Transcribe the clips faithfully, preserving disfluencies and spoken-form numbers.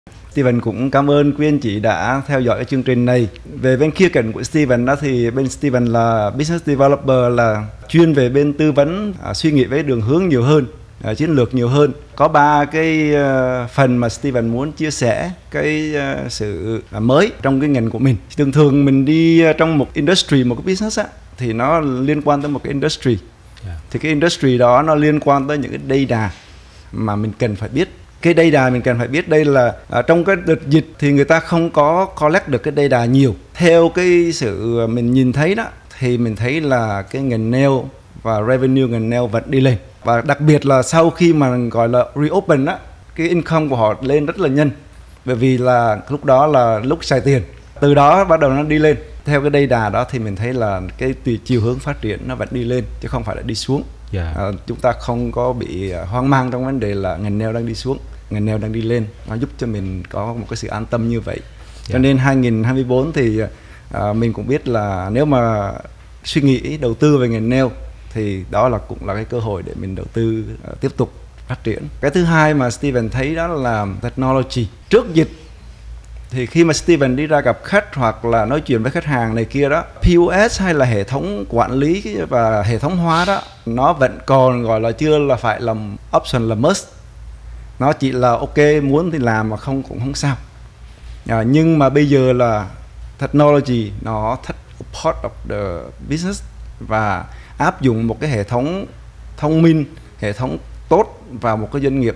Steven cũng cảm ơn quý anh chị đã theo dõi cái chương trình này. Về bên khía cạnh của Steven đó thì bên Steven là business developer, là chuyên về bên tư vấn, à, suy nghĩ với đường hướng nhiều hơn, à, chiến lược nhiều hơn. Có ba cái uh, phần mà Steven muốn chia sẻ cái uh, sự uh, mới trong cái ngành của mình. Thường thường mình đi uh, trong một industry, một cái business á, thì nó liên quan tới một cái industry. Yeah. Thì cái industry đó nó liên quan tới những cái data mà mình cần phải biết. Cái data mình cần phải biết đây là à, trong cái đợt dịch thì người ta không có collect được cái data nhiều. Theo cái sự mình nhìn thấy đó thì mình thấy là cái ngành nail và revenue ngành nail vẫn đi lên. Và đặc biệt là sau khi mà gọi là reopen á, cái income của họ lên rất là nhanh. Bởi vì là lúc đó là lúc xài tiền. Từ đó bắt đầu nó đi lên. Theo cái data đó thì mình thấy là cái chiều hướng phát triển nó vẫn đi lên chứ không phải là đi xuống. Yeah. À, chúng ta không có bị hoang mang trong vấn đề là ngành nail đang đi xuống, ngành nail đang đi lên. Nó giúp cho mình có một cái sự an tâm như vậy. Yeah. Cho nên hai nghìn hai mươi tư thì à, mình cũng biết là nếu mà suy nghĩ đầu tư về ngành nail thì đó là cũng là cái cơ hội để mình đầu tư à, tiếp tục phát triển. Cái thứ hai mà Steven thấy đó là technology. Trước dịch thì khi mà Steven đi ra gặp khách hoặc là nói chuyện với khách hàng này kia đó, pê ô ét hay là hệ thống quản lý và hệ thống hóa đó, nó vẫn còn gọi là chưa là phải làm option, là must. Nó chỉ là ok, muốn thì làm mà không cũng không sao. À, nhưng mà bây giờ là technology nó thật part of the business, và áp dụng một cái hệ thống thông minh, hệ thống tốt vào một cái doanh nghiệp,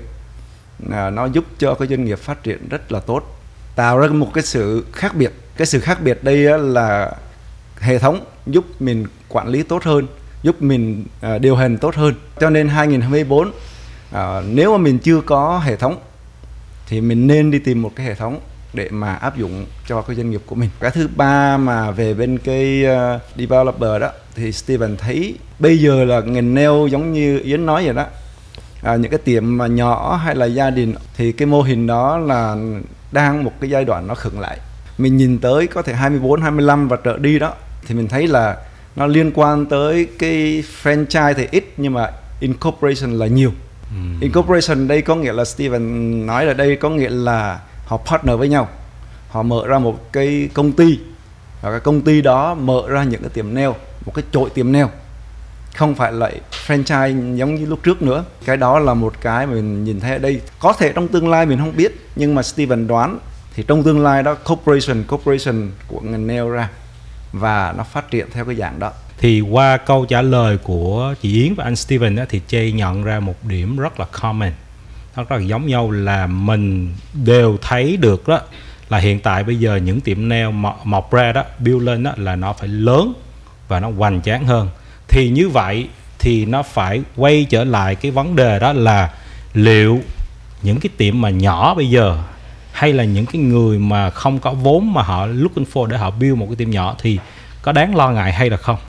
à, nó giúp cho cái doanh nghiệp phát triển rất là tốt, tạo ra một cái sự khác biệt. Cái sự khác biệt đây là hệ thống giúp mình quản lý tốt hơn, giúp mình uh, điều hành tốt hơn. Cho nên hai nghìn hai mươi tư uh, nếu mà mình chưa có hệ thống thì mình nên đi tìm một cái hệ thống để mà áp dụng cho cái doanh nghiệp của mình. Cái thứ ba mà về bên cái uh, developer đó thì Steven thấy bây giờ là ngành nail giống như Yến nói vậy đó, à, những cái tiệm mà nhỏ hay là gia đình thì cái mô hình đó là đang một cái giai đoạn nó khựng lại. Mình nhìn tới có thể hai mươi tư, hai mươi lăm và trở đi đó thì mình thấy là nó liên quan tới cái franchise thì ít nhưng mà incorporation là nhiều. Mm. Incorporation đây có nghĩa là Steven nói là đây có nghĩa là họ partner với nhau, họ mở ra một cái công ty và cái công ty đó mở ra những cái tiệm nail, một cái chội tiệm nail, không phải là franchise giống như lúc trước nữa. Cái đó là một cái mình nhìn thấy ở đây. Có thể trong tương lai mình không biết, nhưng mà Steven đoán thì trong tương lai đó corporation corporation của ngành nail ra và nó phát triển theo cái dạng đó. Thì qua câu trả lời của chị Yến và anh Steven đó, thì Jay nhận ra một điểm rất là common, rất là giống nhau, là mình đều thấy được đó là hiện tại bây giờ những tiệm nail mọc, mọc ra đó, build lên đó là nó phải lớn và nó hoành tráng hơn. Thì như vậy thì nó phải quay trở lại cái vấn đề đó là liệu những cái tiệm mà nhỏ bây giờ, hay là những cái người mà không có vốn mà họ looking for để họ build một cái tiệm nhỏ thì có đáng lo ngại hay là không?